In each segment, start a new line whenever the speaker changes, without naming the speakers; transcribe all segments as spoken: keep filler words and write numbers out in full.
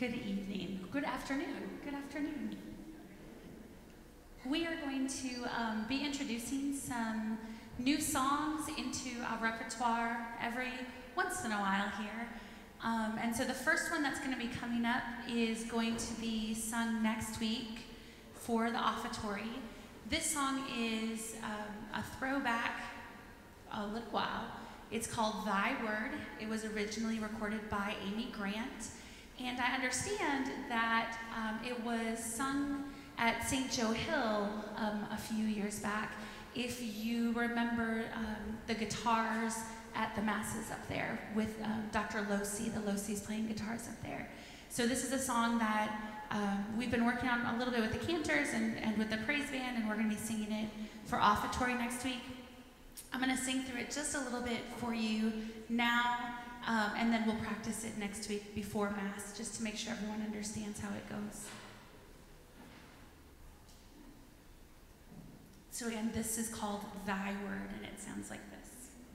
Good evening. Good afternoon. Good afternoon. We are going to um, be introducing some new songs into our repertoire every once in a while here. Um, and so the first one that's going to be coming up is going to be sung next week for the offertory. This song is um, a throwback a little while. It's called Thy Word. It was originally recorded by Amy Grant. And I understand that um, it was sung at Saint Joe Hill um, a few years back. If you remember um, the guitars at the masses up there with um, Doctor Losi, the Losi's playing guitars up there. So this is a song that um, we've been working on a little bit with the cantors and, and with the praise band, and we're going to be singing it for offertory next week. I'm going to sing through it just a little bit for you now. Um, and then we'll practice it next week before Mass, just to make sure everyone understands how it goes. So again, this is called Thy Word, and it sounds like this.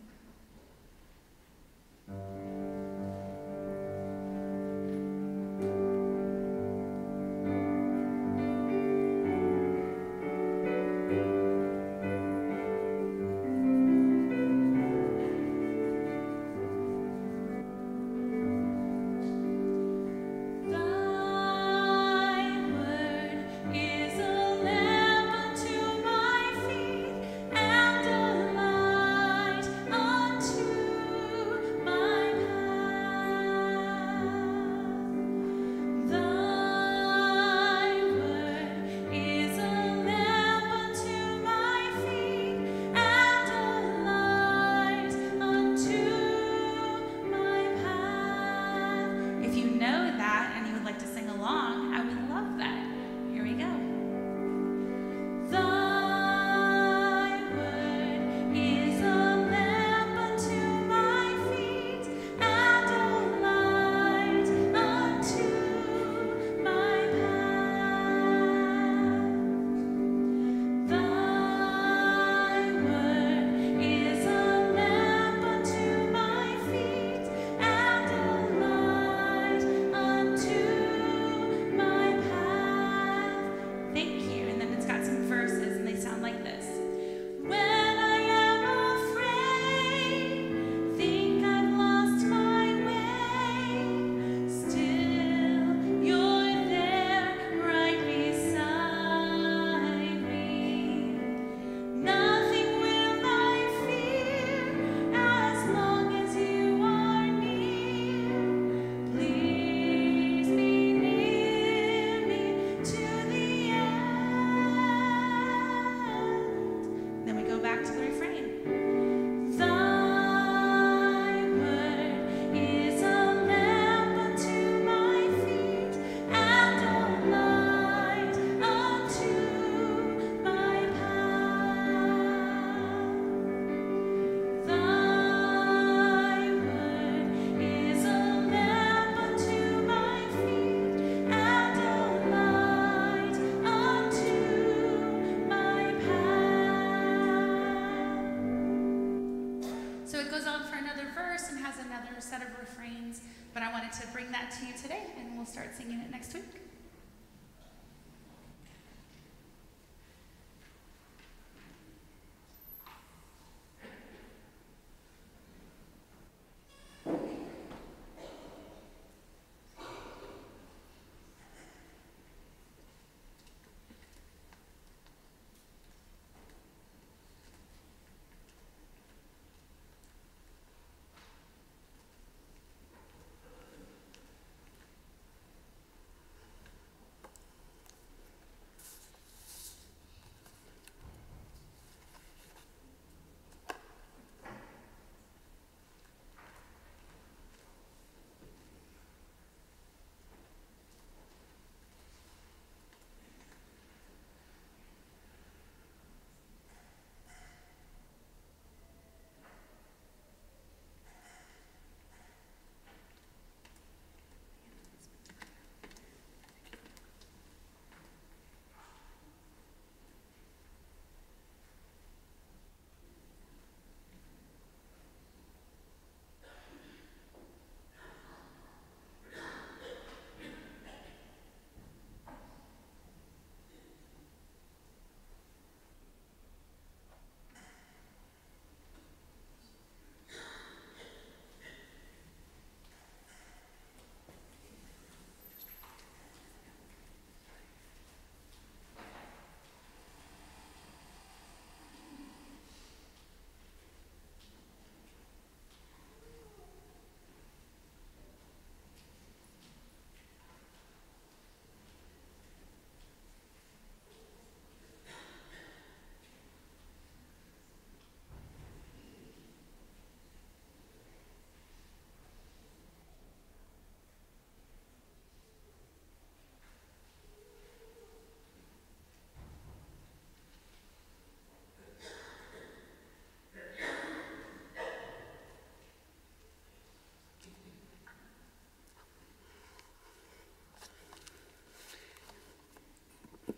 Set of refrains, but I wanted to bring that to you today, and we'll start singing it next week.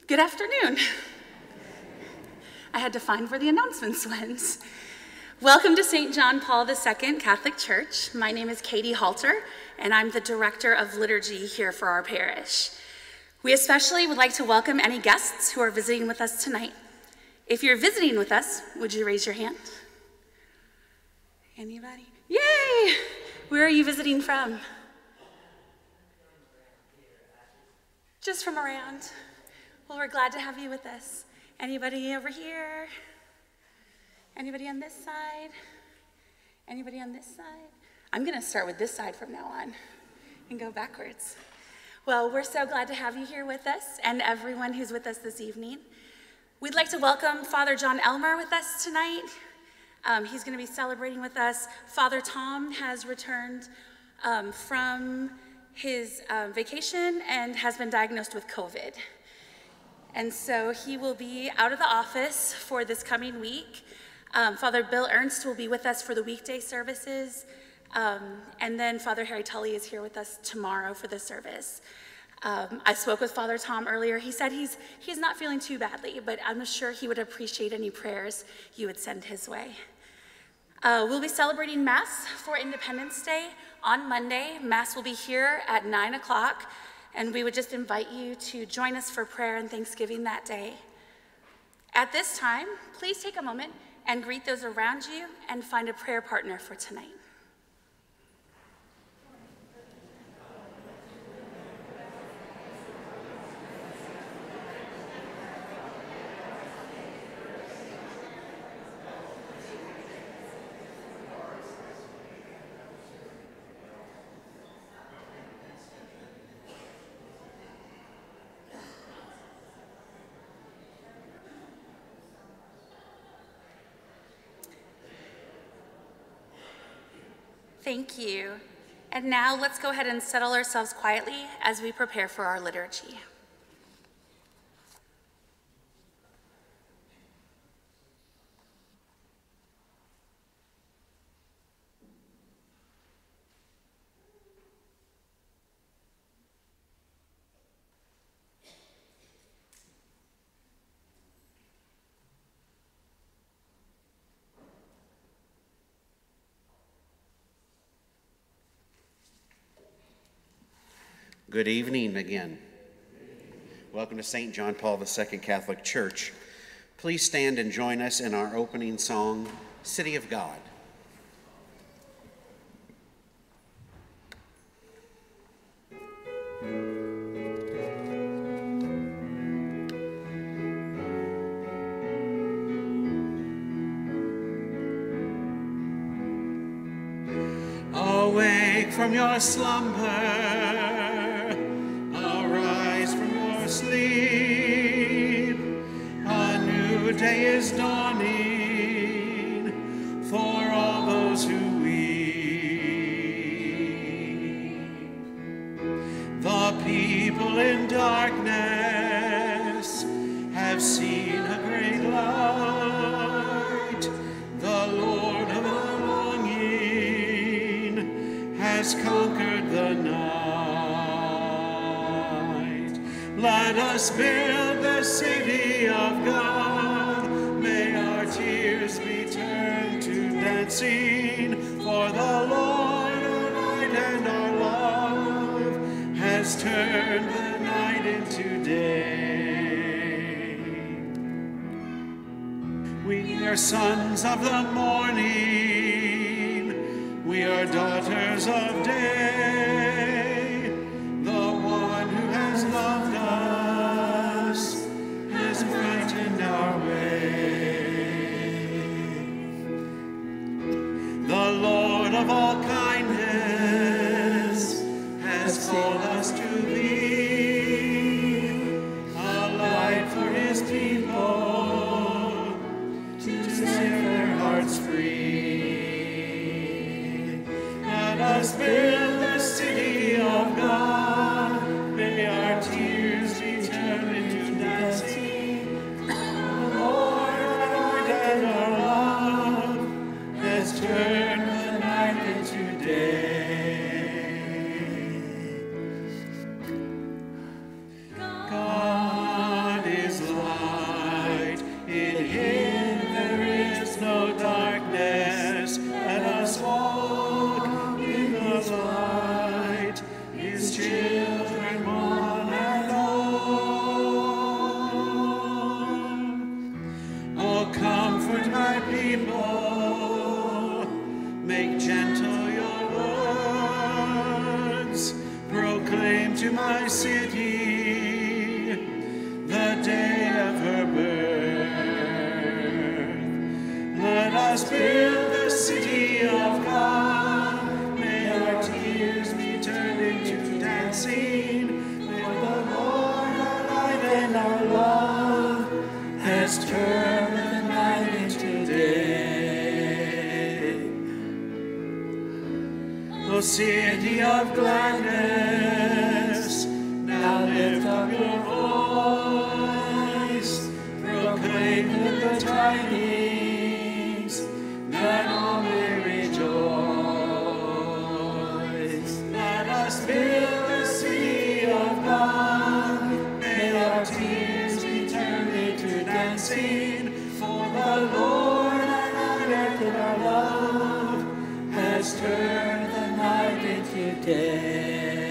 Good afternoon. I had to find where the announcements went. Welcome to Saint John Paul the Second Catholic Church. My name is Katie Halter, and I'm the Director of Liturgy here for our parish. We especially would like to welcome any guests who are visiting with us tonight. If you're visiting with us, would you raise your hand? Anybody? Yay! Where are you visiting from? Just from around. Well, we're glad to have you with us. Anybody over here? Anybody on this side? Anybody on this side? I'm gonna start with this side from now on and go backwards. Well, we're so glad to have you here with us and everyone who's with us this evening. We'd like to welcome Father John Elmer with us tonight. Um, he's gonna be celebrating with us. Father Tom has returned um, from his uh, vacation and has been diagnosed with COVID. And so he will be out of the office for this coming week. Um, Father Bill Ernst will be with us for the weekday services. Um, and then Father Harry Tully is here with us tomorrow for the service. Um, I spoke with Father Tom earlier. He said he's, he's not feeling too badly, but I'm sure he would appreciate any prayers you would send his way. Uh, we'll be celebrating Mass for Independence Day on Monday. Mass will be here at nine o'clock. And we would just invite you to join us for prayer and thanksgiving that day. At this time, please take a moment and greet those around you and find a prayer partner for tonight. Thank you. And now let's go ahead and settle ourselves quietly as we prepare for our liturgy.
Good evening again. Welcome to Saint John Paul the Second Catholic Church. Please stand and join us in our opening song, City of God.
Awake from your slumber, sleep, a new day is dawning for all those who weep. The people in darkness have seen a great light. The Lord of the longing has conquered the night. Let us build the city of God. May our tears be turned to dancing. For the Lord our light and our love has turned the night into day. We are sons of the morning. We are daughters of day. Loved us, has brightened our way. The Lord of all kindness has called us to be a light for his people to set their hearts free. Let us build the city of God. May our tears be turned into dancing. The Lord, our light and our love, has turned the night into day. people. Make gentle your words. Proclaim to my city the day of her birth. Let us build the city of God. May our tears be turned into dancing. For the Lord our light and our love has turned the night into day. O city of gladness, now lift up your voice. Proclaim the good tidings, that all may rejoice. Let us build the city of God. May our tears be turned into dancing. For the Lord our light and our love has turned the night into day.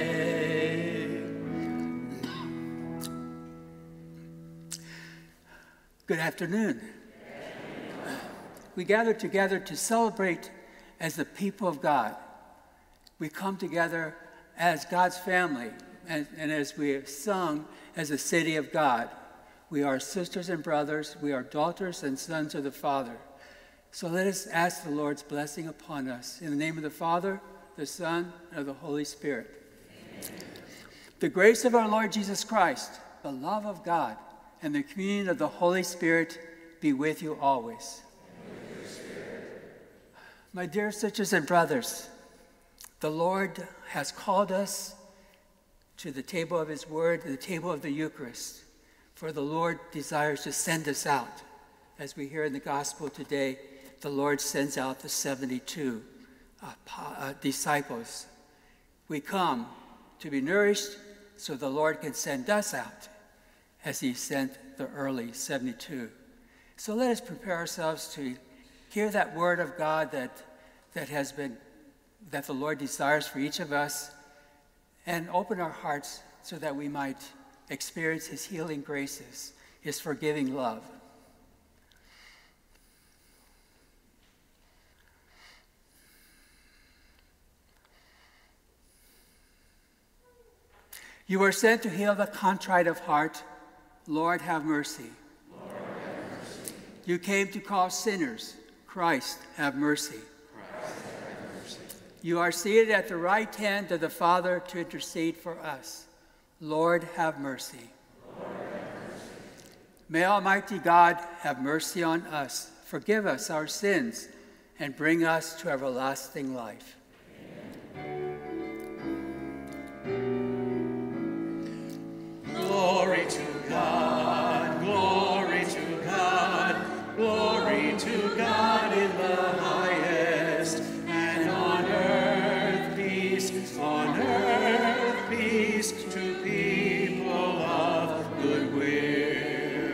Good afternoon. We gather together to celebrate as the people of God. We come together as God's family, and, and as we have sung as a city of God. We are sisters and brothers. We are daughters and sons of the Father. So let us ask the Lord's blessing upon us. In the name of the Father, the Son, and of the Holy Spirit. Amen. The grace of our Lord Jesus Christ, the love of God, and the communion of the Holy Spirit be with you always. And with your spirit. My dear sisters and brothers, the Lord has called us to the table of his word, to the table of the Eucharist, for the Lord desires to send us out. As we hear in the gospel today, the Lord sends out the seventy-two uh, uh, disciples. We come to be nourished so the Lord can send us out, as he sent the early seventy-two. So let us prepare ourselves to hear that word of God that, that has been, that the Lord desires for each of us, and open our hearts so that we might experience his healing graces, his forgiving love. You are sent to heal the contrite of heart. Lord, have mercy.
Lord, have mercy.
You came to call sinners. Christ, have mercy.
Christ, have mercy.
You are seated at the right hand of the Father to intercede for us. Lord, have mercy.
Lord, have mercy.
May Almighty God have mercy on us, forgive us our sins, and bring us to everlasting life.
Glory to God, glory to God, glory to God in the highest, and on earth peace, on earth peace to people of good will.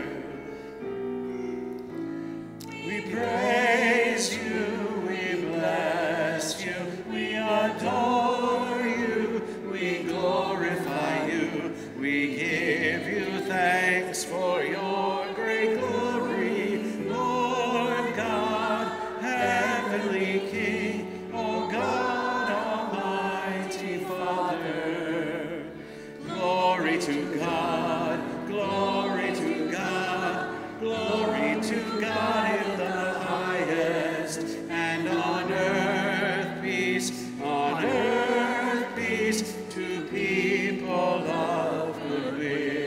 We praise you, we bless you, we adore you, we glorify you, we give you thanks for your great glory, Lord God, heavenly King, O God, almighty Father. Glory to God, glory to God, glory to God in the highest, and on earth peace, on earth peace to people of good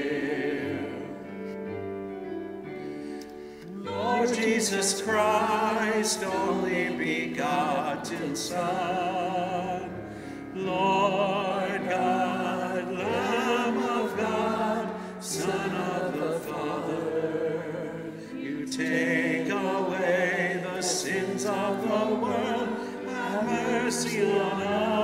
will. Lord Jesus Christ, only begotten Son, Lord God, Lamb of God, Son of the Father, you take away the sins of the world, have mercy on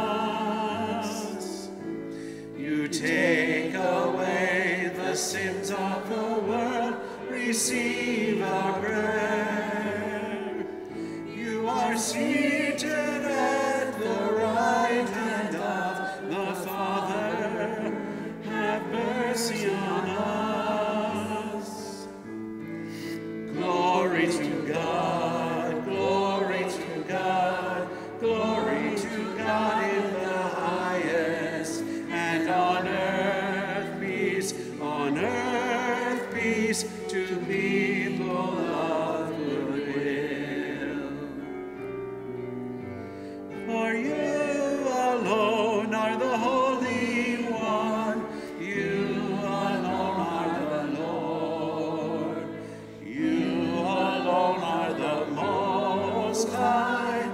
us. You take away the sins of the world, receive our prayer. You are seated at the right hand of the Father, have mercy on us. Glory to God, people of goodwill. For you alone are the Holy One, you alone are the Lord, you alone are the Most High,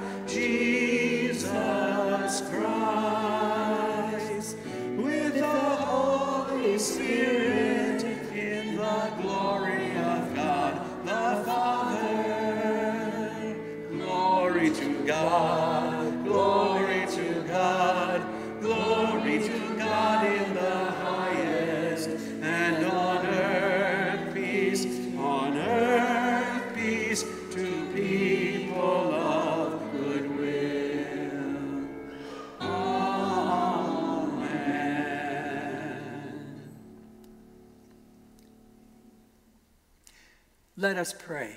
Jesus Christ, with the Holy Spirit, in the glory of God the Father. Glory to God, glory to God, glory to God in the highest, and on earth peace, on earth peace to people of goodwill. Amen.
Let us pray.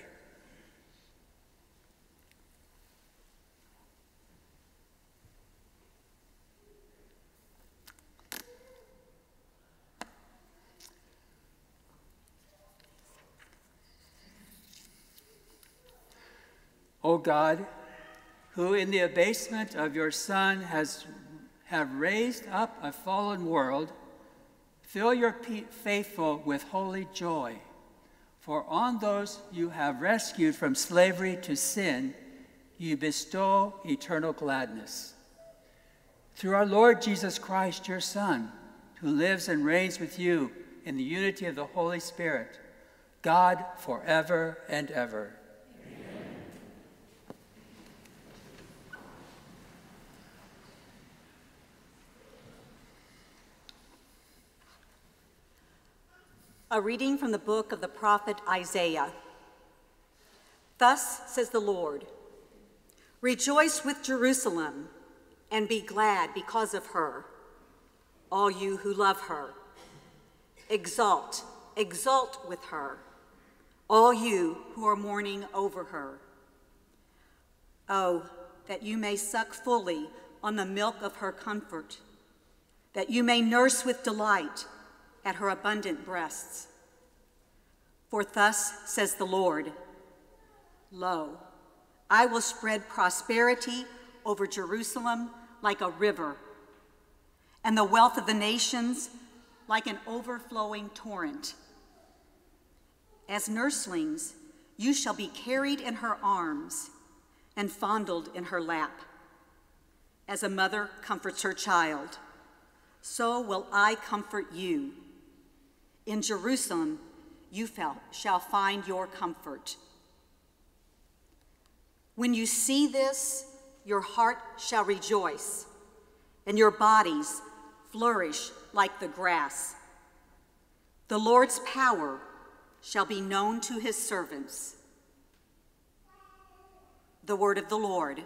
O God, who in the abasement of your Son has have raised up a fallen world, fill your pe- faithful with holy joy. For on those you have rescued from slavery to sin, you bestow eternal gladness. Through our Lord Jesus Christ, your Son, who lives and reigns with you in the unity of the Holy Spirit, God forever and ever.
A reading from the book of the prophet Isaiah. Thus says the Lord, rejoice with Jerusalem and be glad because of her, all you who love her. Exult, exult with her, all you who are mourning over her. Oh, that you may suck fully on the milk of her comfort, that you may nurse with delight at her abundant breasts. For thus says the Lord, lo, I will spread prosperity over Jerusalem like a river, and the wealth of the nations like an overflowing torrent. As nurslings, you shall be carried in her arms and fondled in her lap. As a mother comforts her child, so will I comfort you. In Jerusalem, you shall find your comfort. When you see this, your heart shall rejoice, and your bodies flourish like the grass. The Lord's power shall be known to his servants. The word of the Lord.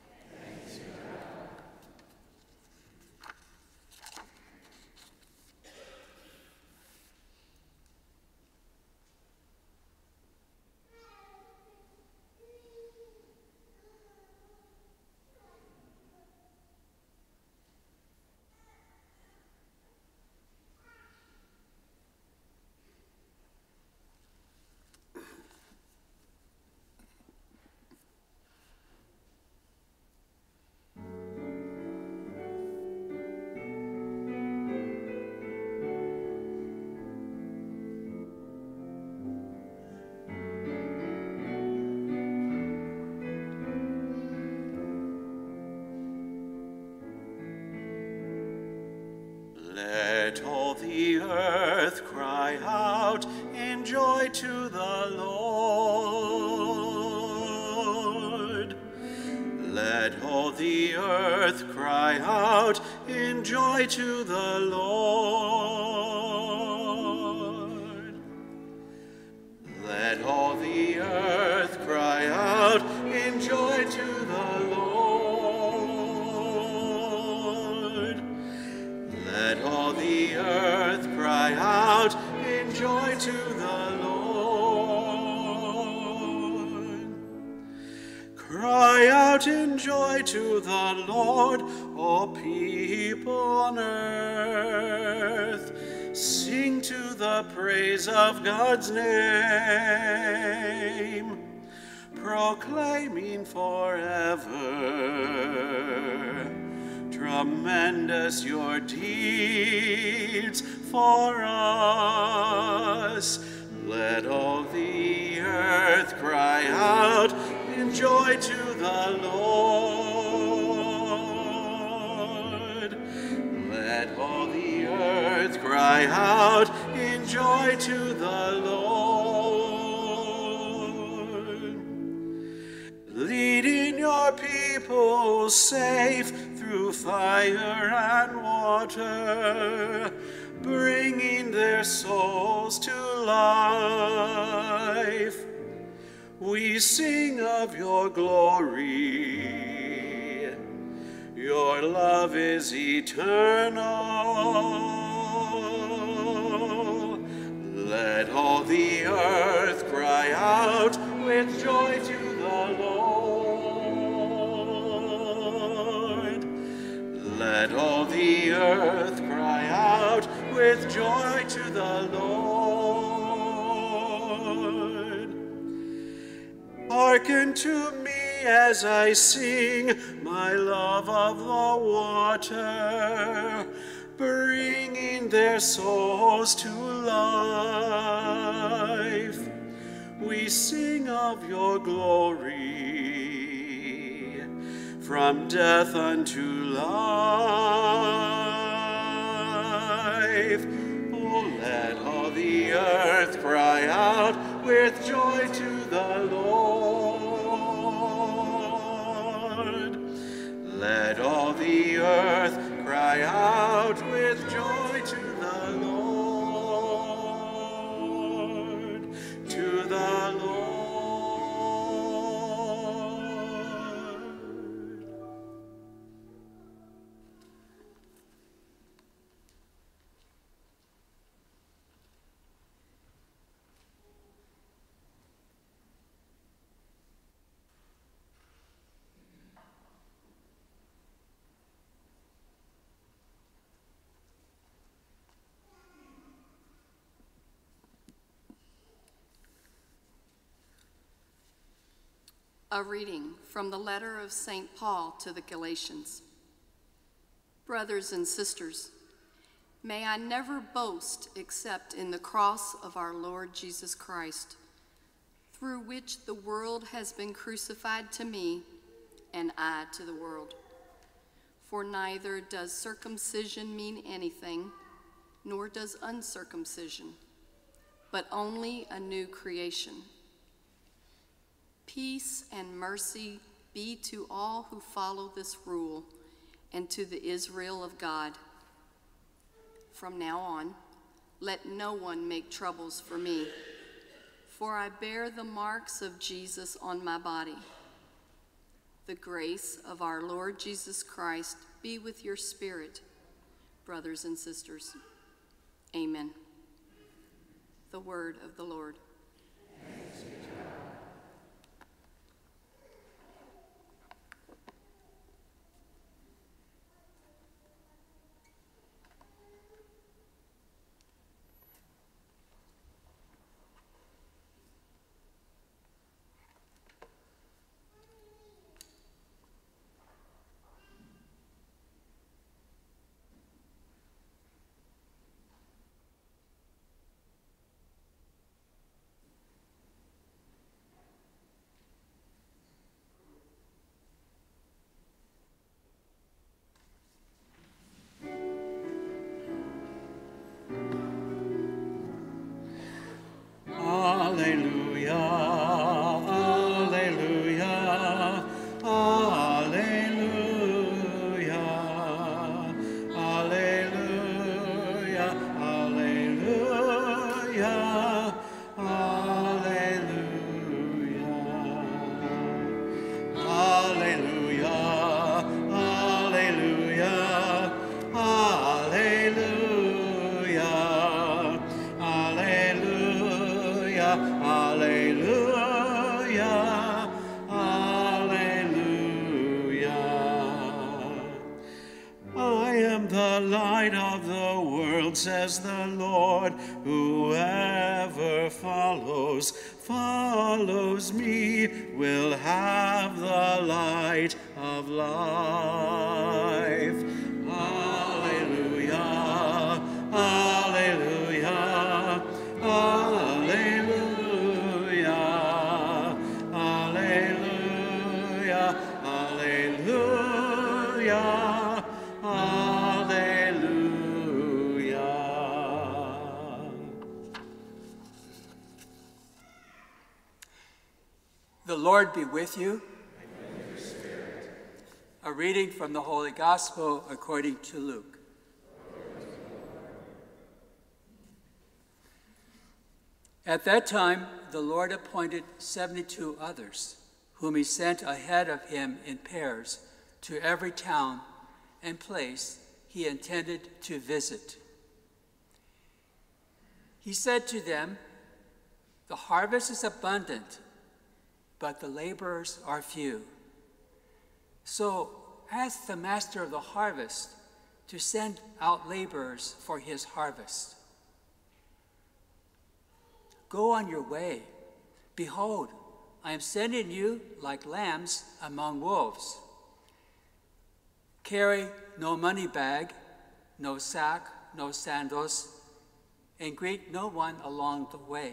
Let all the earth cry out in joy to the Lord. Let all the earth cry out in joy to the Lord. Let all the earth cry out in joy to the Lord. Let all the earth cry out in joy to the Lord. Cry out in joy to the Lord, all people on earth. Sing to the praise of God's name, proclaiming forever, tremendous your deeds for us. Let all the earth cry out in joy to the Lord. Let all the earth cry out in joy to the Lord. Leading your people safe through fire and water, bringing their souls to life. We sing of your glory. Your love is eternal. Let all the earth cry out with joy to the Lord. Let all the earth cry out with joy to the Lord. Hearken to me as I sing my love of the water, bringing their souls to life. We sing of your glory, from death unto life. Oh, let all the earth cry out with joy to the Lord. Let all the earth cry out with joy to the Lord, to the Lord.
A reading from the letter of Saint Paul to the Galatians. Brothers and sisters, may I never boast except in the cross of our Lord Jesus Christ, through which the world has been crucified to me and I to the world. For neither does circumcision mean anything, nor does uncircumcision, but only a new creation. Peace and mercy be to all who follow this rule, and to the Israel of God. From now on, let no one make troubles for me, for I bear the marks of Jesus on my body. The grace of our Lord Jesus Christ be with your spirit, brothers and sisters. Amen. The word of the Lord.
world, says the Lord. Whoever follows, follows me, will have the light of life. Alleluia, alleluia, alleluia, alleluia, alleluia, alleluia.
The Lord be with you. And with your spirit. A reading from the Holy Gospel according to Luke. At that time, the Lord appointed seventy-two others, whom he sent ahead of him in pairs to every town and place he intended to visit. He said to them, "The harvest is abundant, but the laborers are few. So ask the master of the harvest to send out laborers for his harvest. Go on your way. Behold, I am sending you like lambs among wolves. Carry no money bag, no sack, no sandals, and greet no one along the way.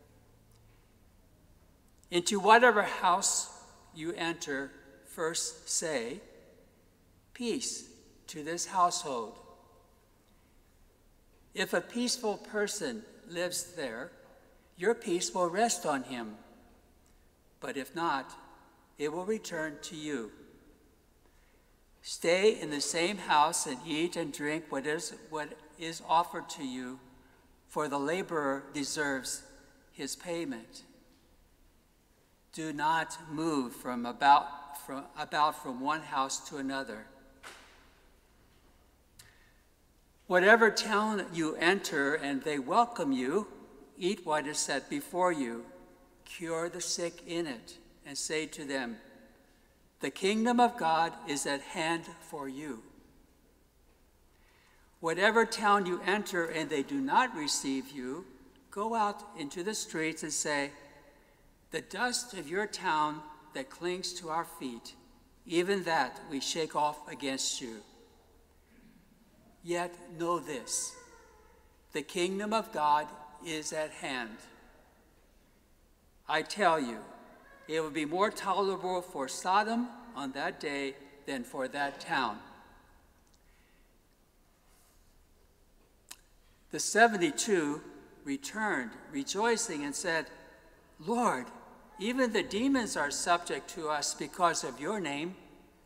Into whatever house you enter, first say, 'Peace to this household.' If a peaceful person lives there, your peace will rest on him. But if not, it will return to you. Stay in the same house and eat and drink what is, what is offered to you, for the laborer deserves his payment. Do not move from about, from, about from one house to another. Whatever town you enter and they welcome you, eat what is set before you, cure the sick in it, and say to them, 'The kingdom of God is at hand for you.' Whatever town you enter and they do not receive you, go out into the streets and say, 'The dust of your town that clings to our feet, even that we shake off against you.' Yet know this, the kingdom of God is at hand. I tell you, it will be more tolerable for Sodom on that day than for that town." The seventy-two returned, rejoicing, and said, "Lord, even the demons are subject to us because of your name."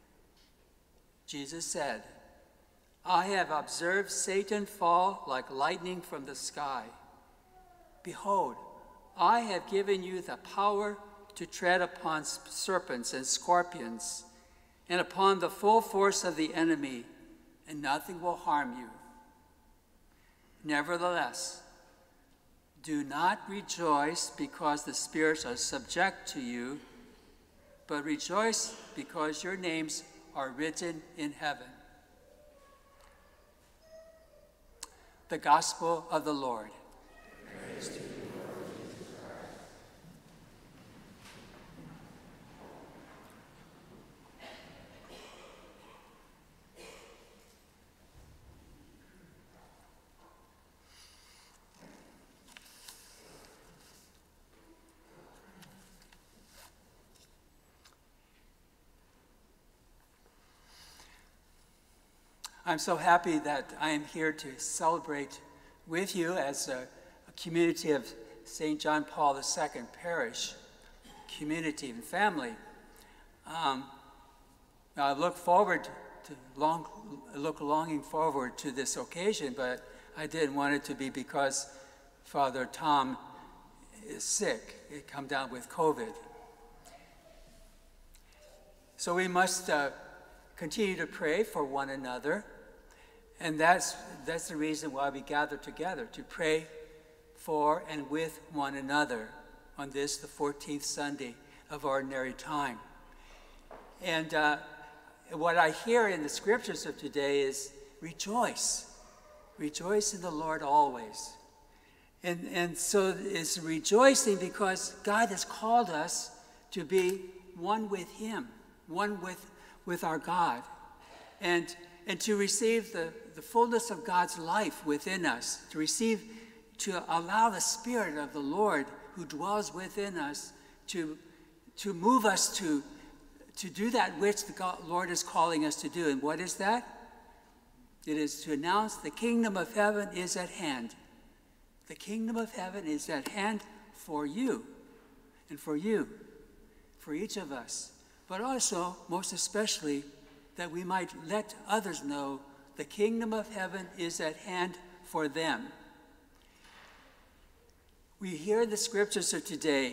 Jesus said, "I have observed Satan fall like lightning from the sky. Behold, I have given you the power to tread upon serpents and scorpions, and upon the full force of the enemy, and nothing will harm you. Nevertheless, do not rejoice because the spirits are subject to you, but rejoice because your names are written in heaven." The Gospel of the Lord. Praise to you, Lord Jesus Christ. I'm so happy that I am here to celebrate with you as a, a community of Saint John Paul the Second Parish, community and family. Um, I look forward to long, look longing forward to this occasion, but I didn't want it to be because Father Tom is sick. He come down with COVID. So we must uh, continue to pray for one another. And that's, that's the reason why we gather together, to pray for and with one another on this, the fourteenth Sunday of Ordinary Time. And uh, what I hear in the scriptures of today is rejoice. Rejoice in the Lord always. And, and so it's rejoicing because God has called us to be one with him, one with, with our God, and, and to receive the, the fullness of God's life within us, to receive, to allow the Spirit of the Lord who dwells within us to, to move us to, to do that which the God, Lord is calling us to do. And what is that? It is to announce the kingdom of heaven is at hand. The kingdom of heaven is at hand for you and for you, for each of us, but also, most especially, that we might let others know the kingdom of heaven is at hand for them. We hear the scriptures of today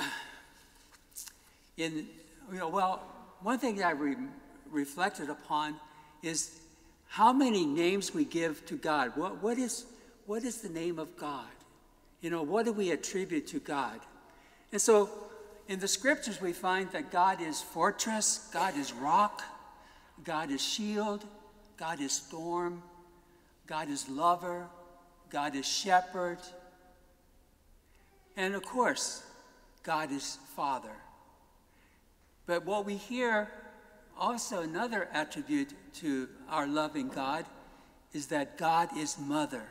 in, you know, well, one thing that I re reflected upon is how many names we give to God. What, what is What is the name of God? You know, what do we attribute to God? And so in the scriptures, we find that God is fortress, God is rock, God is shield, God is storm, God is lover, God is shepherd, and of course, God is Father. But what we hear, also another attribute to our loving God, is that God is Mother.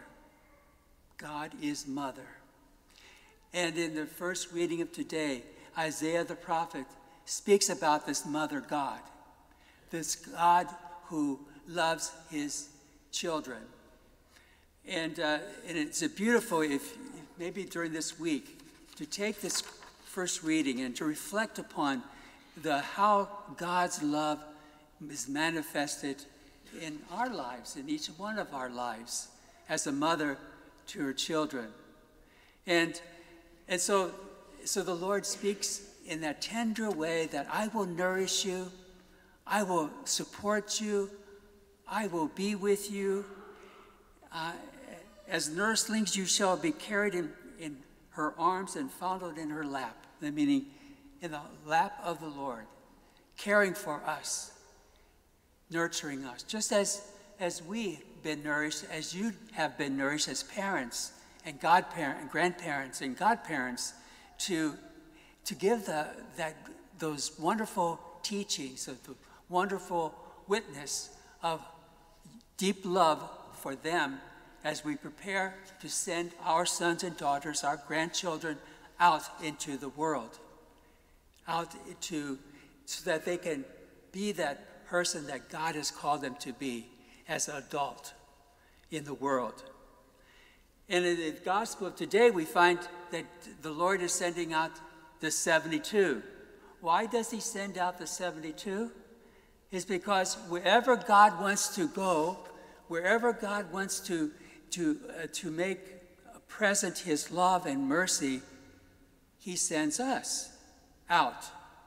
God is Mother. And in the first reading of today, Isaiah the prophet speaks about this Mother God, this God who loves his children. And, uh, and it's a beautiful, if maybe during this week, to take this first reading and to reflect upon the how God's love is manifested in our lives, in each one of our lives, as a mother to her children. And, and so, so the Lord speaks in that tender way that I will nourish you, I will support you, I will be with you. Uh, as nurslings you shall be carried in, in her arms and fondled in her lap, meaning in the lap of the Lord, caring for us, nurturing us, just as, as we've been nourished, as you have been nourished as parents and godparents and grandparents and godparents, to, to give the, that, those wonderful teachings, of the wonderful witness of deep love for them as we prepare to send our sons and daughters, our grandchildren, out into the world, out to, so that they can be that person that God has called them to be as an adult in the world. And in the gospel of today, we find that the Lord is sending out the seventy-two. Why does he send out the seventy-two? It's because wherever God wants to go, wherever God wants to, to, uh, to make present his love and mercy, he sends us out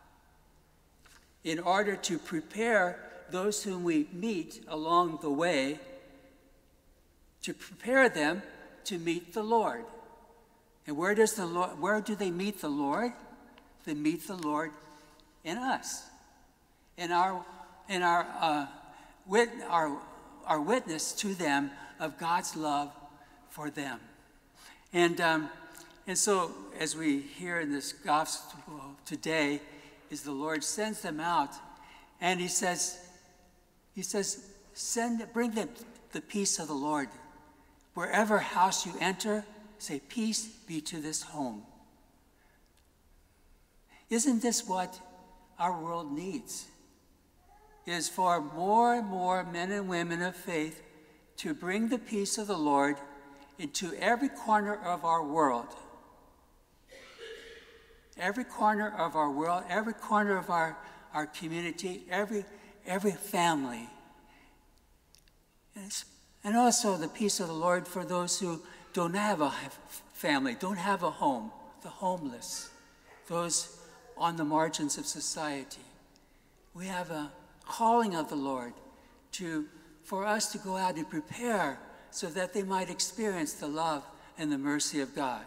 in order to prepare those whom we meet along the way, to prepare them to meet the Lord. And where does the Lord, where do they meet the Lord? They meet the Lord in us, in our, in our, uh, wit, our, our witness to them of God's love for them. And, um, and so, as we hear in this gospel today, is the Lord sends them out, and he says, he says, send, bring them the peace of the Lord. Wherever house you enter, say, peace be to this home. Isn't this what our world needs? It is for more and more men and women of faith to bring the peace of the Lord into every corner of our world. Every corner of our world, every corner of our, our community, every, every family. And, and also the peace of the Lord for those who don't have a family, don't have a home, the homeless, those on the margins of society. We have a calling of the Lord to, for us to go out and prepare so that they might experience the love and the mercy of God.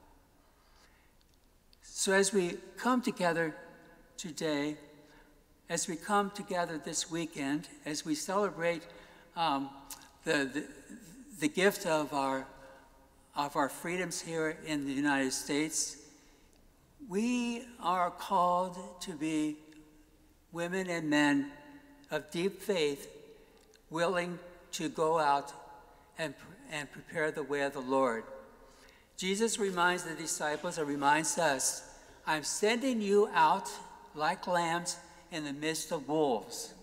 So as we come together today, as we come together this weekend, as we celebrate um, the, the, the gift of our, of our freedoms here in the United States, we are called to be women and men of deep faith, willing to go out and, and prepare the way of the Lord. Jesus reminds the disciples, or reminds us, I'm sending you out like lambs in the midst of wolves.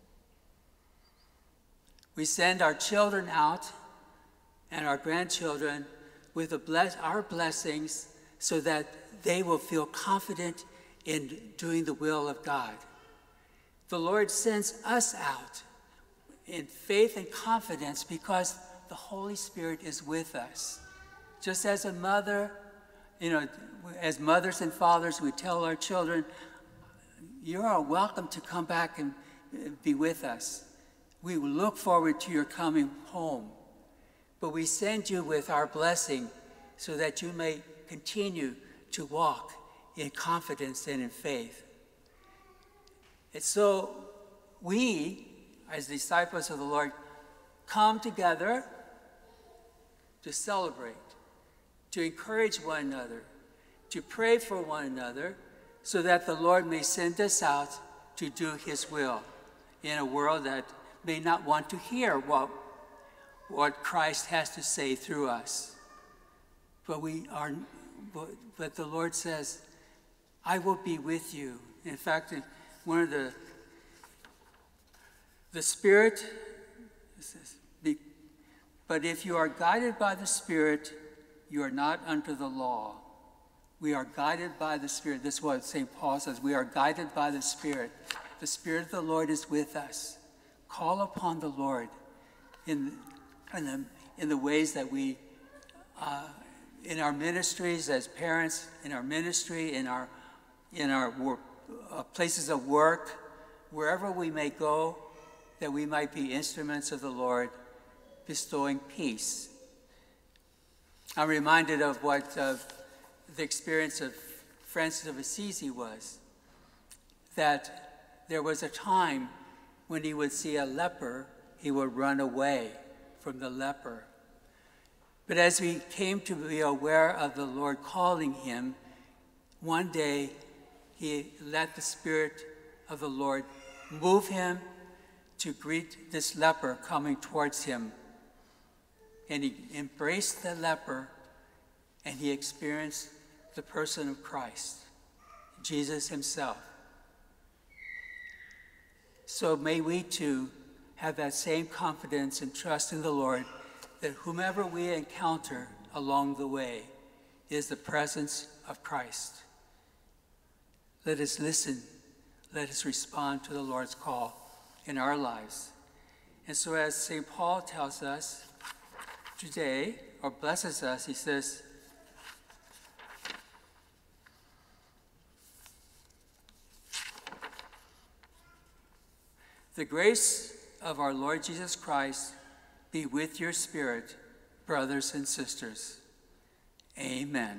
We send our children out and our grandchildren with the bless, our blessings so that they will feel confident in doing the will of God. The Lord sends us out in faith and confidence because the Holy Spirit is with us. Just as a mother, you know, as mothers and fathers, we tell our children, you are welcome to come back and be with us. We look forward to your coming home. But we send you with our blessing so that you may continue to walk in confidence and in faith. And so we, as disciples of the Lord, come together to celebrate, to encourage one another, to pray for one another, so that the Lord may send us out to do his will in a world that may not want to hear what, what Christ has to say through us. But we are, but, but the Lord says, I will be with you. In fact, one of the, the Spirit says, but if you are guided by the Spirit, you are not under the law. We are guided by the Spirit. This is what Saint Paul says. We are guided by the Spirit. The Spirit of the Lord is with us. Call upon the Lord in, in, the, in the ways that we, uh, in our ministries as parents, in our ministry, in our, in our work, uh, places of work, wherever we may go, that we might be instruments of the Lord, bestowing peace. I'm reminded of what uh, the experience of Francis of Assisi was, that there was a time when he would see a leper, he would run away from the leper. But as he came to be aware of the Lord calling him, one day he let the Spirit of the Lord move him to greet this leper coming towards him. And he embraced the leper, and he experienced the person of Christ, Jesus himself. So may we too have that same confidence and trust in the Lord that whomever we encounter along the way is the presence of Christ. Let us listen. Let us respond to the Lord's call in our lives. And so as Saint Paul tells us today, or blesses us, he says, the grace of our Lord Jesus Christ be with your spirit, brothers and sisters. Amen.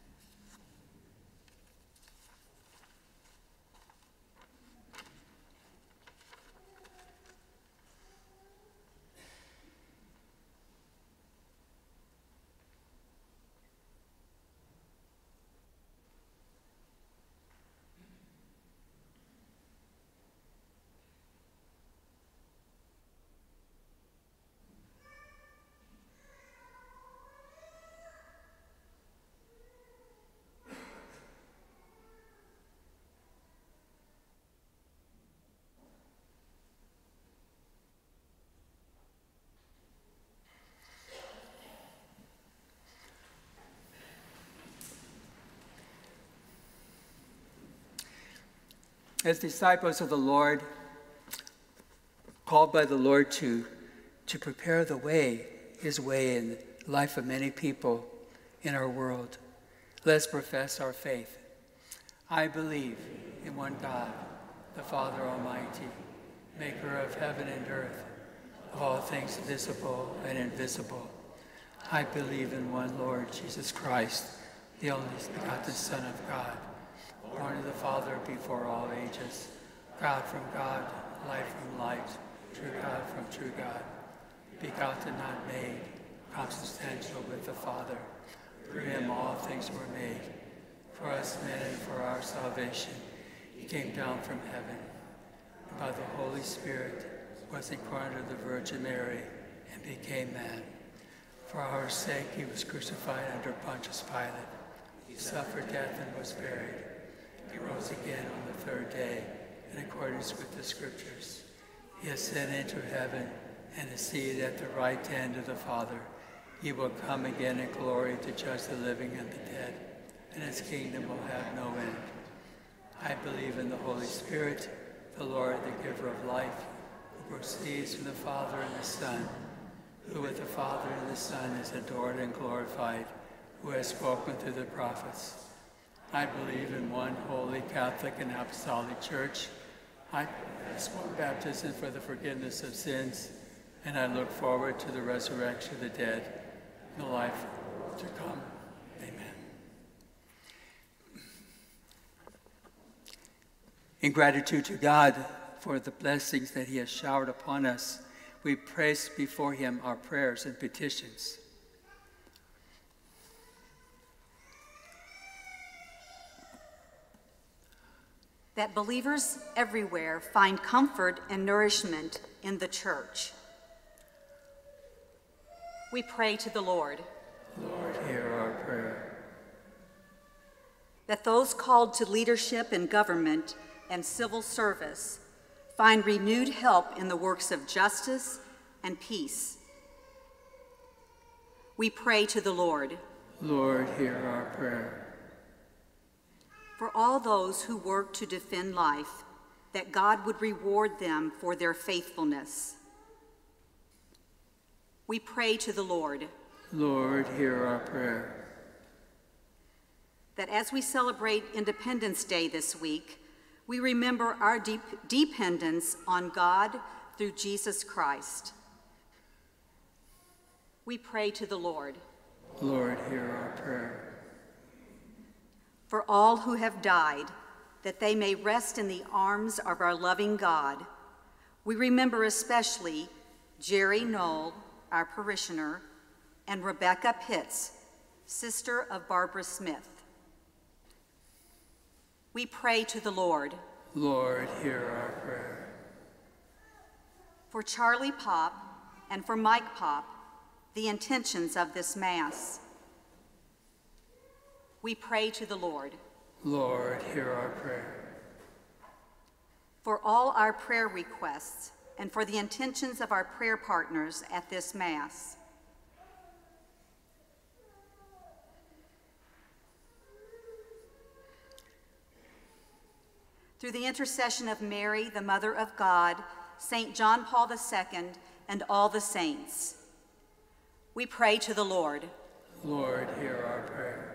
As disciples of the Lord, called by the Lord to, to prepare the way, his way in the life of many people in our world, let's profess our faith. I believe in one God, the Father Almighty, maker of heaven and earth, of all things visible and invisible. I believe in one Lord Jesus Christ, the only begotten Son of God, born of the Father before all ages, God from God, light from light, true God from true God, begotten, not made, consubstantial with the Father. Through him all things were made. For us men and for our salvation, he came down from heaven. And by the Holy Spirit was incarnate of the Virgin Mary and became man. For our sake he was crucified under Pontius Pilate. He suffered death and was buried. He rose again on the third day in accordance with the Scriptures. He ascended into heaven and is seated at the right hand of the Father. He will come again in glory to judge the living and the dead, and his kingdom will have no end. I believe in the Holy Spirit, the Lord, the giver of life, who proceeds from the Father and the Son, who with the Father and the Son is adored and glorified, who has spoken through the prophets. I believe in one holy Catholic and Apostolic Church. I confess one baptism for the forgiveness of sins, and I look forward to the resurrection of the dead and the life to come. Amen. In gratitude to God for the blessings that he has showered upon us, we place before him our prayers and petitions.
That believers everywhere find comfort and nourishment in the church. We pray to the Lord.
Lord, hear our prayer.
That those called to leadership in government and civil service find renewed help in the works of justice and peace. We pray to the Lord.
Lord, hear our prayer.
For all those who work to defend life, that God would reward them for their faithfulness. We pray to the Lord.
Lord, hear our prayer.
That as we celebrate Independence Day this week, we remember our deep dependence on God through Jesus Christ. We pray to the Lord.
Lord, hear our prayer.
For all who have died, that they may rest in the arms of our loving God, we remember especially Jerry Knoll, our parishioner, and Rebecca Pitts, sister of Barbara Smith. We pray to the Lord.
Lord, hear our prayer.
For Charlie Pop and for Mike Pop, the intentions of this Mass. We pray to the Lord.
Lord, hear our prayer.
For all our prayer requests and for the intentions of our prayer partners at this Mass. Through the intercession of Mary, the Mother of God, Saint John Paul the Second, and all the saints, we pray to the Lord.
Lord, hear our prayer.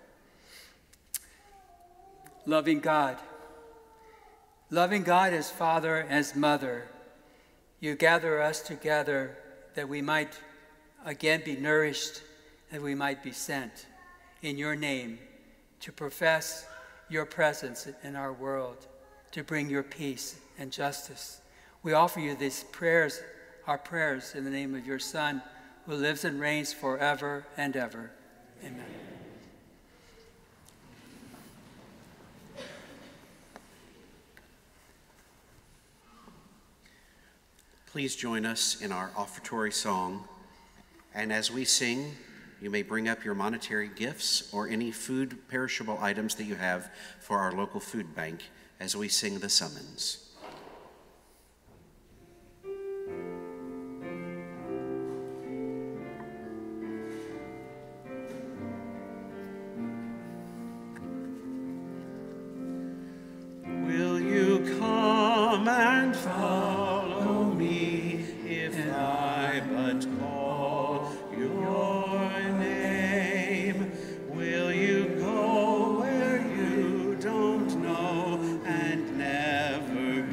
Loving God, loving God as Father, as Mother, you gather us together that we might again be nourished, that we might be sent in your name to profess your presence in our world, to bring your peace and justice. We offer you these prayers, our prayers in the name of your Son, who lives and reigns forever and ever. Amen.
Please join us in our offertory song. And as we sing, you may bring up your monetary gifts or any food perishable items that you have for our local food bank as we sing the summons.
Will you come and follow me if I but call your name? Will you go where you don't know and never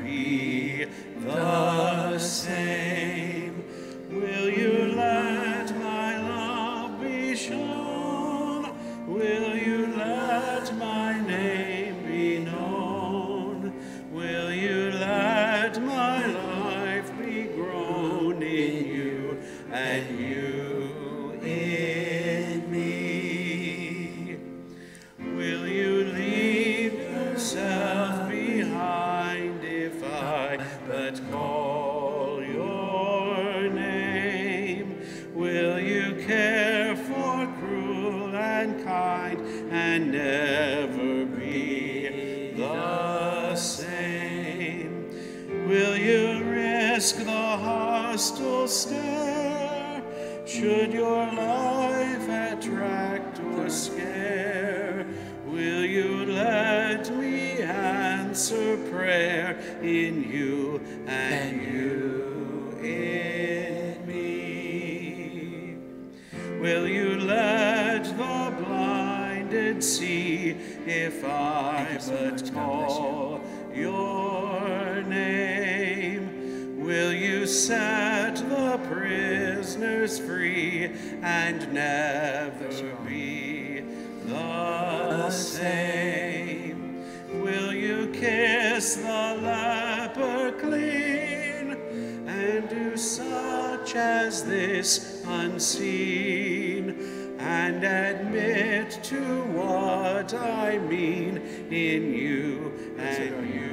hostile stare, should your life attract or scare, will you let me answer prayer in you and you in me? Will you let the blinded see if I but call your name? Will you set the prisoners free and never be the same? Will you kiss the leper clean and do such as this unseen, and admit to what I mean in you and you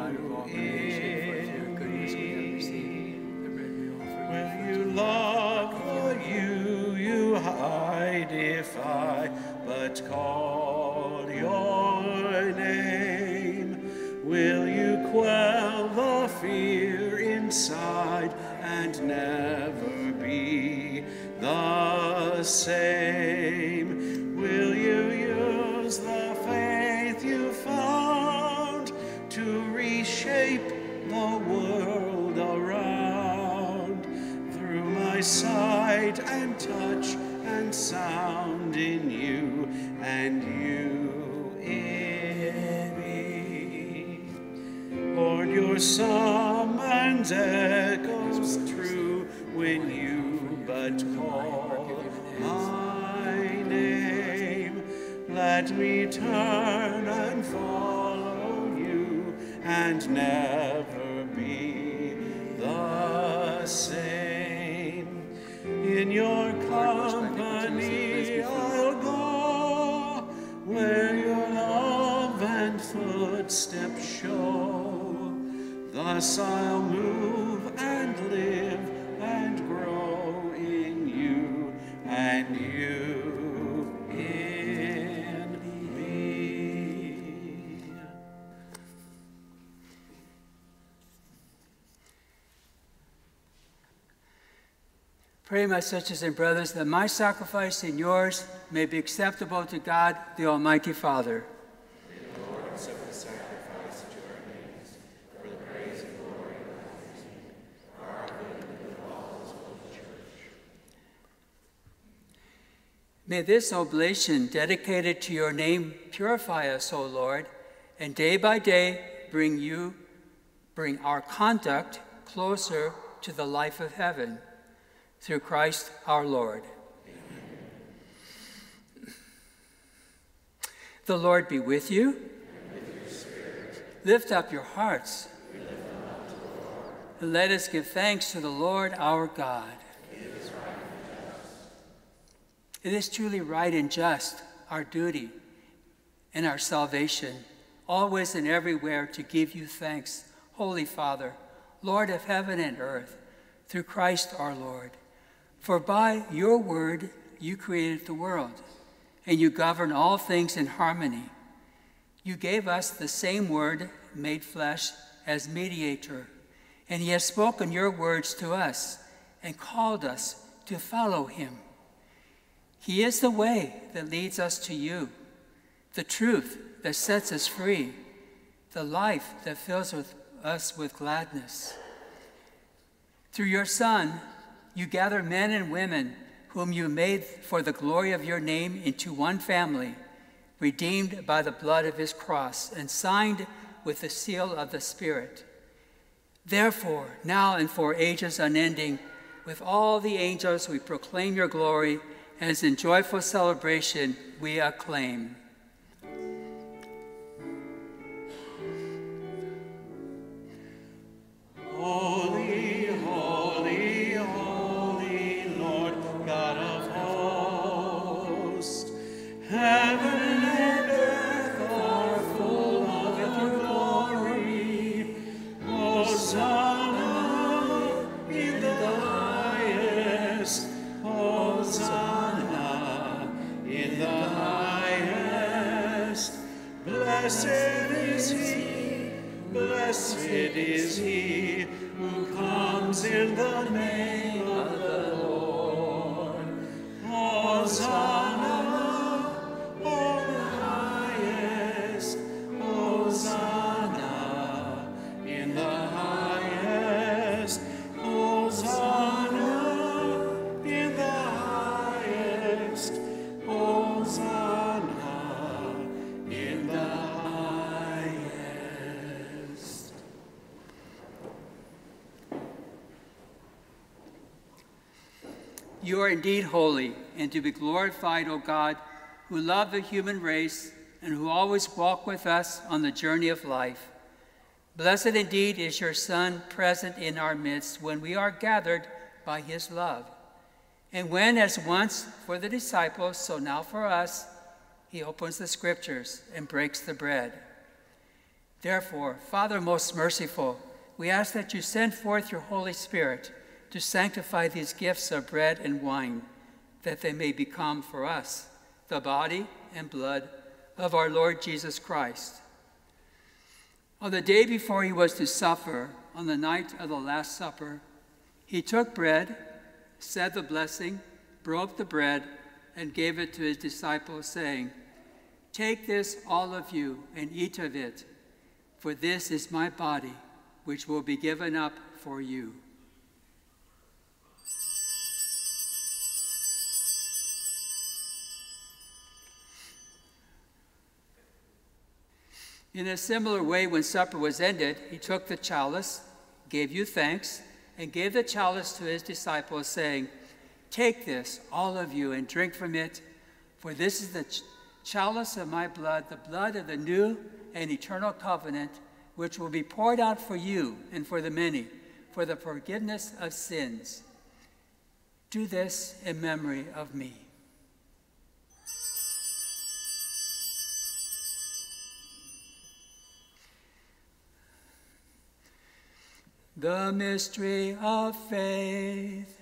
in me? Will you love the you you hide if I but call your name? Will you quell the fear inside and never be the same? Will you use the faith you found to reshape the world around, through my sight and touch and sound, in you and you in me? Lord, your summons echoes true when you but call my name. Let me turn and follow you and never be the same. In your company I'll go, where your love and footsteps show. Thus I'll move and live and grow in you and you in me.
Pray, my sisters and brothers, that my sacrifice and yours may be acceptable to God, the Almighty Father.
May the Lord accept the sacrifice at your hands for the praise and glory of His name, for our good and the good of all His holy church.
May this oblation dedicated to your name purify us, O Lord, and day by day bring you, bring our conduct closer to the life of heaven. Through Christ our Lord. Amen. The Lord be with you.
And with your spirit.
Lift up your hearts.
We lift them up to the Lord.
And let us give thanks to the Lord our God.
It is right and just.
It is truly right and just, our duty and our salvation, always and everywhere to give you thanks, Holy Father, Lord of heaven and earth, through Christ our Lord. For by your word you created the world, and you govern all things in harmony. You gave us the same word made flesh as mediator, and he has spoken your words to us and called us to follow him. He is the way that leads us to you, the truth that sets us free, the life that fills with us with gladness. Through your Son, you gather men and women whom you made for the glory of your name into one family, redeemed by the blood of his cross and signed with the seal of the Spirit. Therefore, now and for ages unending, with all the angels we proclaim your glory, as in joyful celebration we acclaim.
Holy, holy, holy Lord, God of hosts, heaven and earth are full of your glory. Hosanna in the highest, Hosanna in the highest. Blessed is he Blessed is he who comes in the name of the Lord. Hosanna, O the highest. Hosanna in the highest. Hosanna in the highest. Hosanna in the highest.
You are indeed holy, and to be glorified, O God, who love the human race and who always walk with us on the journey of life. Blessed indeed is your Son present in our midst when we are gathered by his love. And when, as once for the disciples, so now for us, he opens the scriptures and breaks the bread. Therefore, Father most merciful, we ask that you send forth your Holy Spirit to sanctify these gifts of bread and wine, that they may become for us the body and blood of our Lord Jesus Christ. On the day before he was to suffer, on the night of the Last Supper, he took bread, said the blessing, broke the bread, and gave it to his disciples, saying, "Take this, all of you, and eat of it, for this is my body, which will be given up for you." In a similar way, when supper was ended, he took the chalice, gave you thanks, and gave the chalice to his disciples, saying, "Take this, all of you, and drink from it, for this is the ch chalice of my blood, the blood of the new and eternal covenant, which will be poured out for you and for the many, for the forgiveness of sins. Do this in memory of me." The mystery of faith.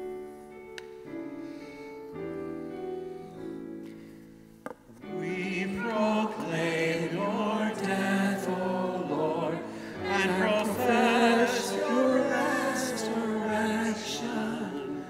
We proclaim your death, O Lord, and profess your resurrection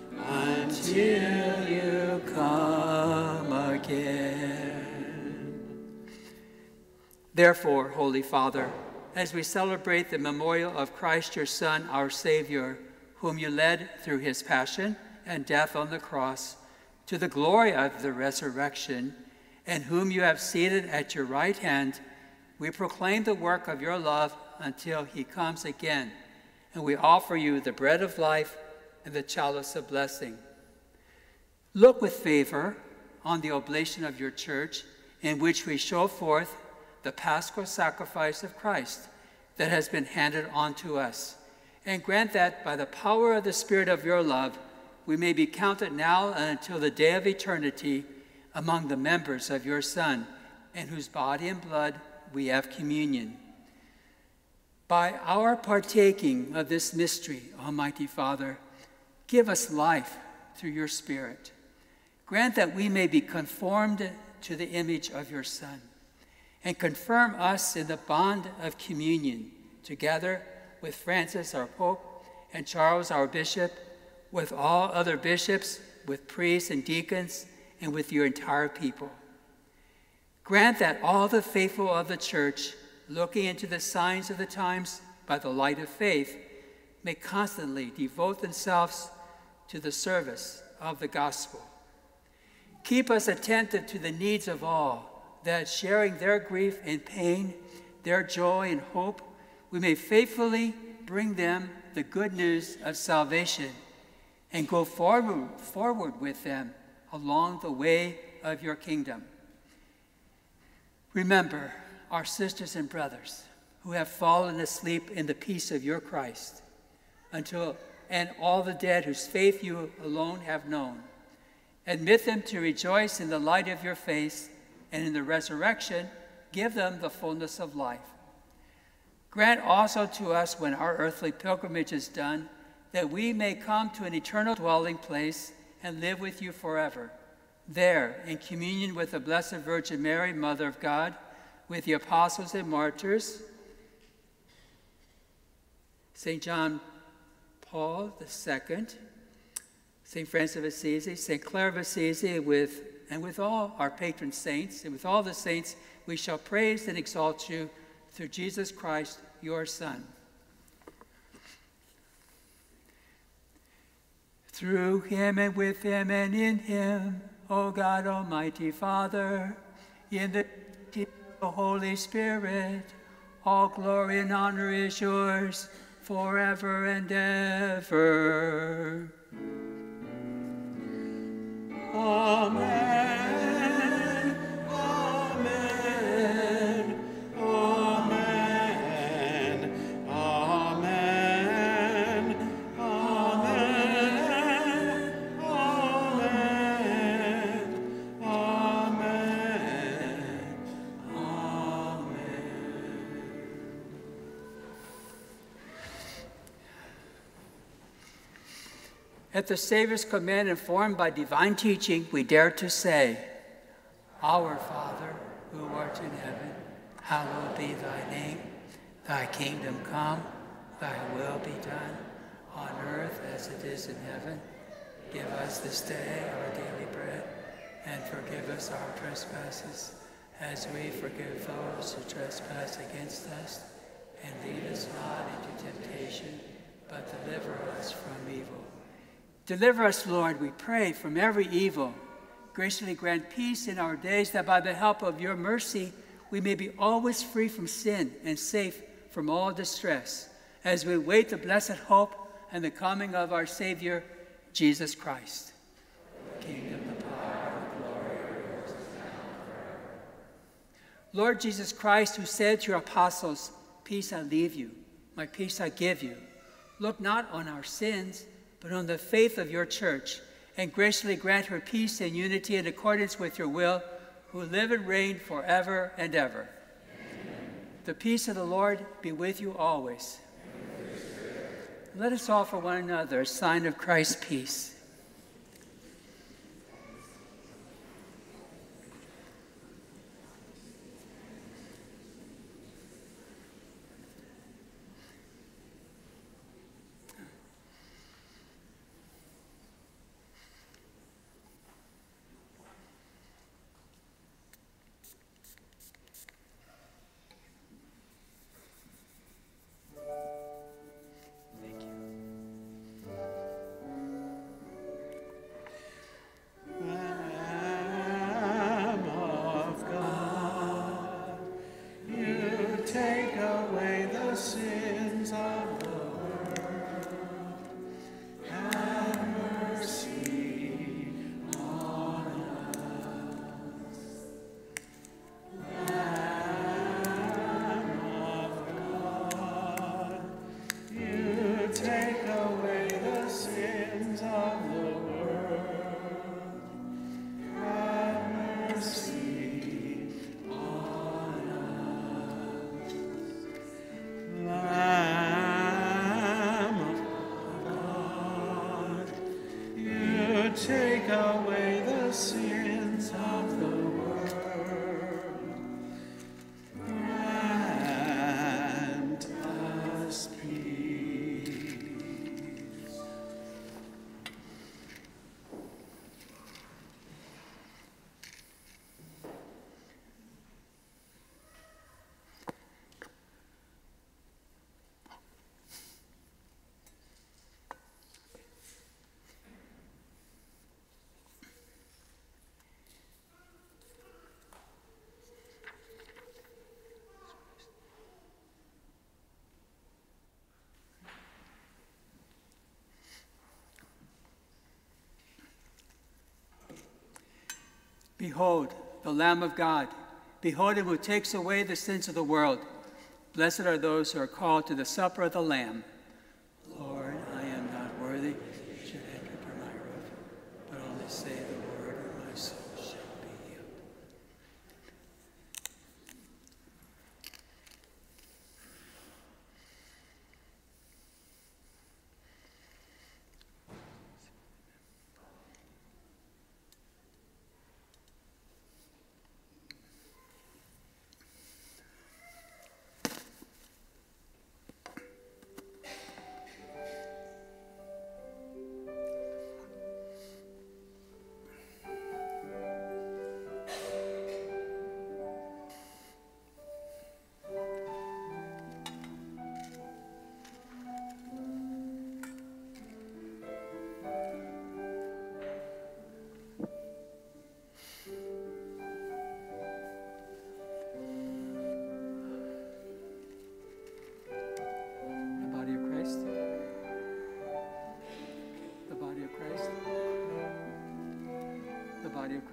until you come again.
Therefore, Holy Father, as we celebrate the memorial of Christ, your Son, our Savior, whom you led through his passion and death on the cross to the glory of the resurrection, and whom you have seated at your right hand, we proclaim the work of your love until he comes again, and we offer you the bread of life and the chalice of blessing. Look with favor on the oblation of your church, in which we show forth the paschal sacrifice of Christ that has been handed on to us, and grant that by the power of the Spirit of your love, we may be counted now and until the day of eternity among the members of your Son, in whose body and blood we have communion. By our partaking of this mystery, Almighty Father, give us life through your Spirit. Grant that we may be conformed to the image of your Son, and confirm us in the bond of communion, together with Francis, our Pope, and Charles, our Bishop, with all other bishops, with priests and deacons, and with your entire people. Grant that all the faithful of the Church, looking into the signs of the times by the light of faith, may constantly devote themselves to the service of the gospel. Keep us attentive to the needs of all, that sharing their grief and pain, their joy and hope, we may faithfully bring them the good news of salvation and go forward, forward with them along the way of your kingdom. Remember our sisters and brothers who have fallen asleep in the peace of your Christ, until and all the dead whose faith you alone have known. Admit them to rejoice in the light of your face, and in the resurrection, give them the fullness of life. Grant also to us, when our earthly pilgrimage is done, that we may come to an eternal dwelling place and live with you forever. There, in communion with the Blessed Virgin Mary, Mother of God, with the apostles and martyrs, Saint John Paul the Second, Saint Francis of Assisi, Saint Clare of Assisi, with, and with all our patron saints, and with all the saints, we shall praise and exalt you through Jesus Christ, your Son. Through him and with him and in him, O God, Almighty Father, in the unity of the Holy Spirit, all glory and honor is yours forever and ever.
Amen. Amen. Amen. Amen. Amen. Amen. Amen.
At the Savior's command, informed by divine teaching, we dare to say, Our Father, who art in heaven, hallowed be thy name. Thy kingdom come, thy will be done, on earth as it is in heaven. Give us this day our daily bread, and forgive us our trespasses, as we forgive those who trespass against us. And lead us not into temptation, but deliver us from evil. Deliver us, Lord, we pray, from every evil. Graciously grant peace in our days, that by the help of your mercy we may be always free from sin and safe from all distress, as we await the blessed hope and the coming of our Savior, Jesus Christ. The kingdom, the power, and the glory are yours now and forever. Lord Jesus Christ, who said to your apostles, Peace I leave you, my peace I give you. Look not on our sins, but on the faith of your church, and graciously grant her peace and unity in accordance with your will, who live and reign forever and ever. Amen. The peace of the Lord be with you always. With Let us offer one another a sign of Christ's peace. Behold, the Lamb of God. Behold him who takes away the sins of the world. Blessed are those who are called to the supper of the Lamb. Lord, I am not worthy that you should enter under my roof, but only say the word, and my soul shall be healed.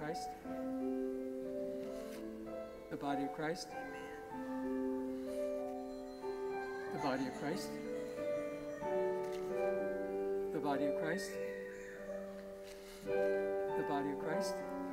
Christ. The body of Christ. The body of Christ. The body of Christ. The body of Christ.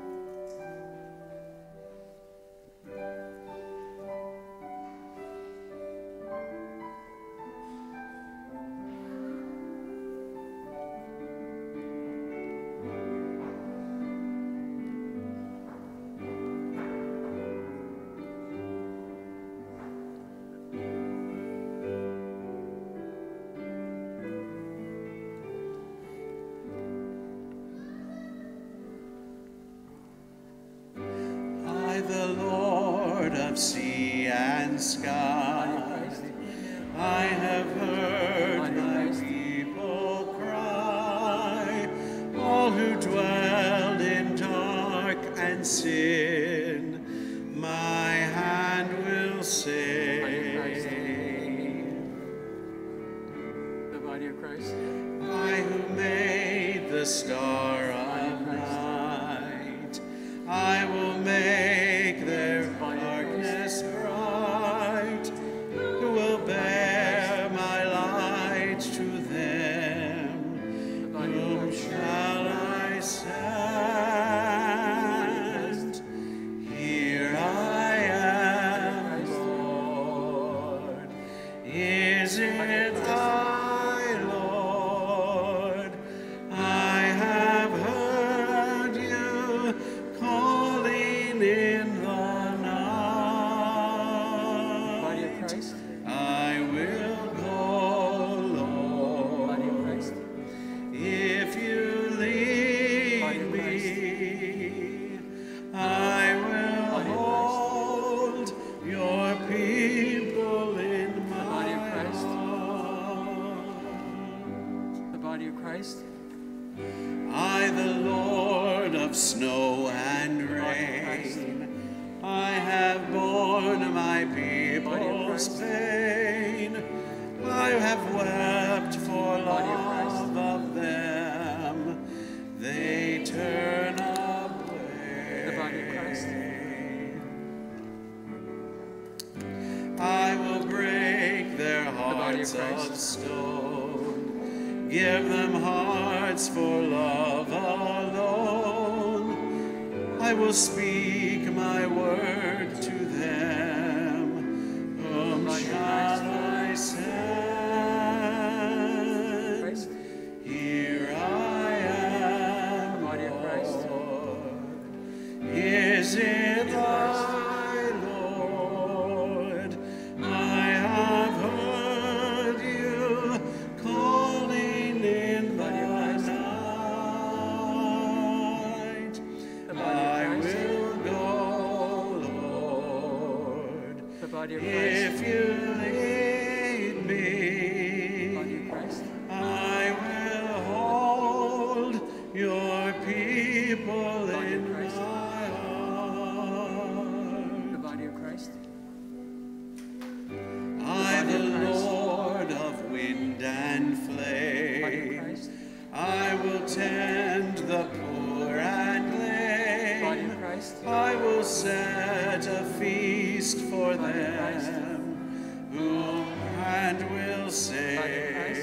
Sea and sky, I have heard my people cry, all who dwell in dark and sin, my hand will save.
The body of Christ.
I who made the star of night, I will make their darkness bright, who will bear my light to them. Whom shall I send? Here I am, Lord. Is it I, Lord? I have heard you calling in the night.
Body of Christ.
I will go, Lord.
Body of Christ.
If you lead me, I will hold your people in my heart.
The body of Christ.
I, the Lord of snow and rain, I have borne my people's pain. I have wept for love of them. They turn away.
The body of Christ.
I will break their
body of
hearts
Christ.
of stone, give them hearts for love alone. I will speak my word to them. Whom shall I send?
Christ.
Here I am,
Body of Christ.
Lord. Is it I, Lord? I have heard you calling in the night. I will go, Lord,
The body of Christ.
if you lead me.
Body of Christ.
I will hold your people
Body of
in
Christ.
my heart.
The body of Christ.
I,
body
the
of Christ.
Lord of wind and
Body of
flame,
Christ.
I will tend the poor and
Body
lame.
of Christ.
I will set a feast for
Body of Christ.
them, whom hand will save.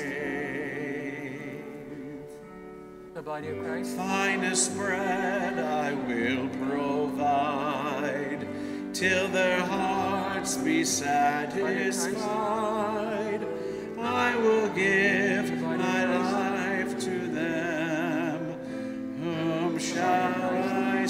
The body of Christ.
Finest bread I will provide, till their hearts be satisfied. I will give my life to them. Whom shall I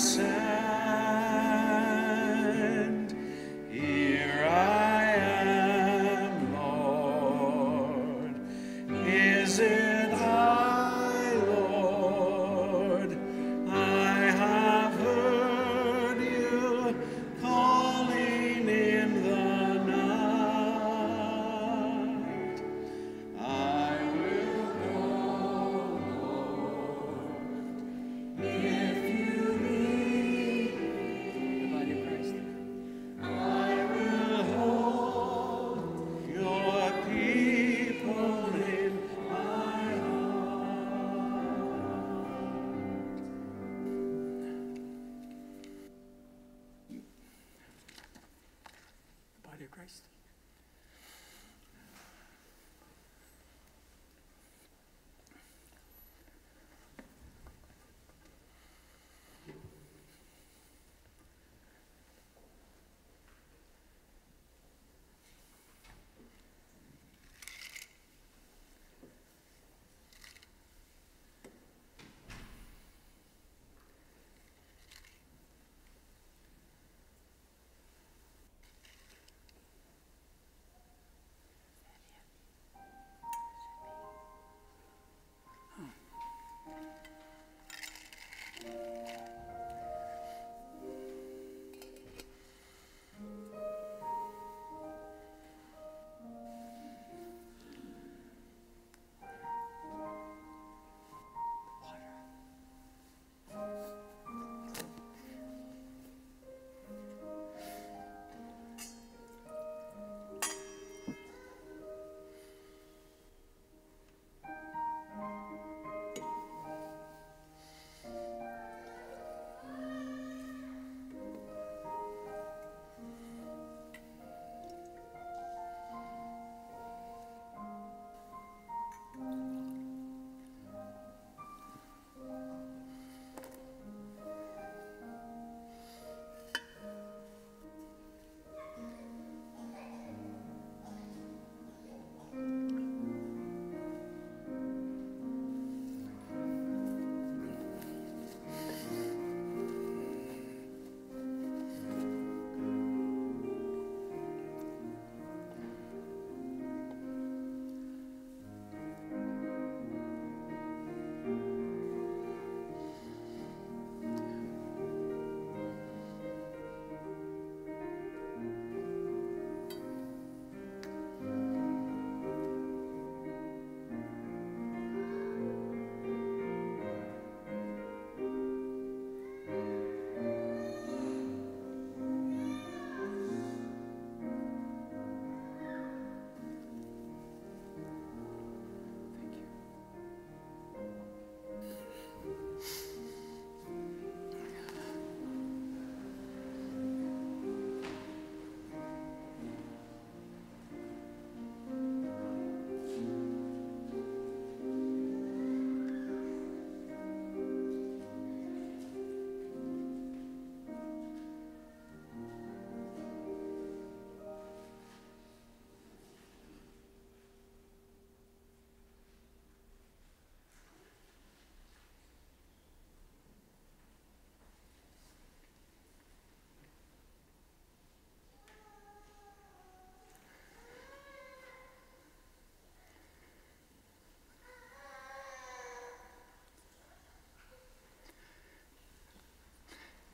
send? Here I am, Lord. Is it I, Lord? I have heard you calling in the night. I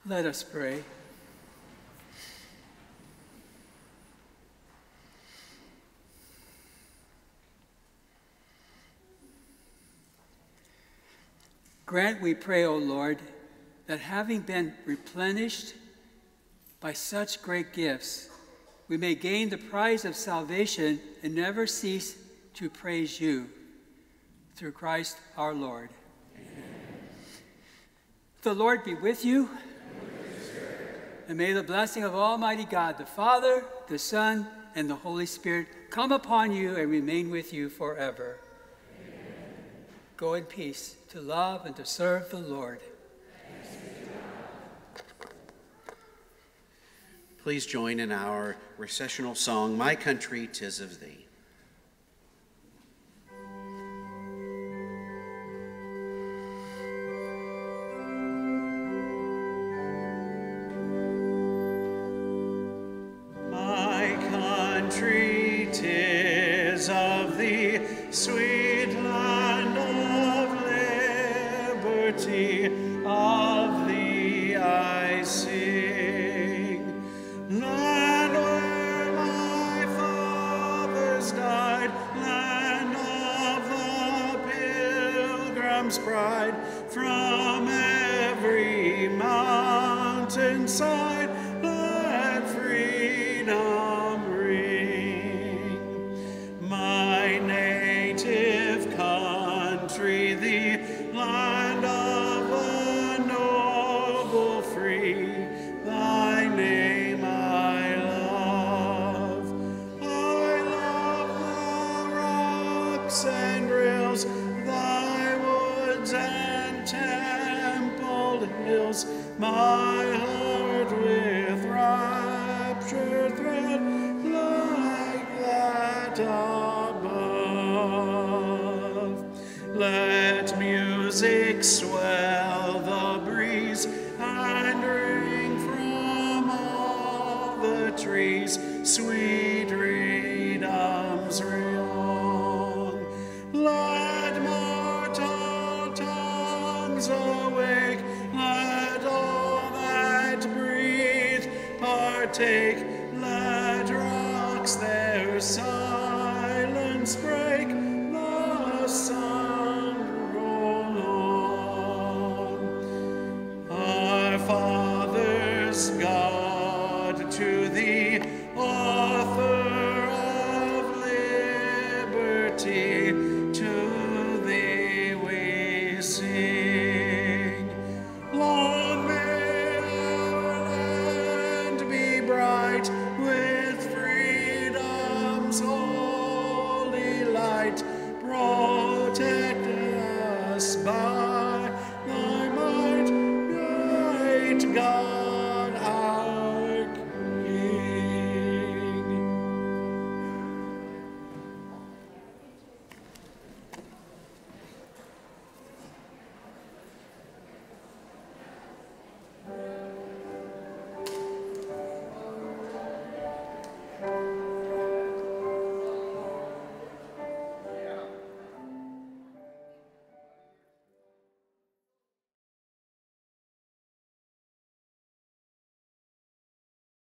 Let us pray. Grant, we pray, O Lord, that having been replenished by such great gifts, we may gain the prize of salvation and never cease to praise you. Through Christ our Lord. Amen. The Lord be with you. And with your spirit. And may the blessing of Almighty God, the Father, the Son, and the Holy Spirit come upon you and remain with you forever. Amen. Go in peace to love and to serve the Lord.
Thanks be to God. Please join in our recessional song, My Country, 'Tis of Thee.
Sweet land of liberty, of thee I sing. Land where my fathers died, land of the pilgrim's pride, from every mountainside, let freedom ring. My native country, the land of the noble free, thy name I love. I love the rocks and rills, thy woods and templed hills, my heart with rapture thrilled, like that above. Let music swell the breeze and ring from all the trees, sweet freedom's song. Let mortal tongues awake, let all that breathe partake, let rocks their silence break, the sun roll on. Our fathers' God, to thee, author of liberty, to thee we sing. Long may our land be bright with freedom's hope.